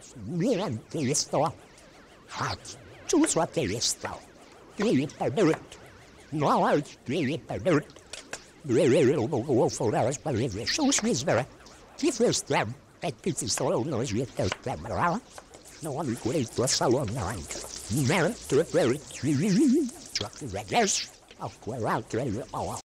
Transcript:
Niente sto. Hat. Giusto a te sto. Devi perdere. No, devi perdere. For hours, but if so is very. If there's them, that pizza solo knows you tell them around. No one will to a salon nine. Merit to a very truck the regulars. Of where out to our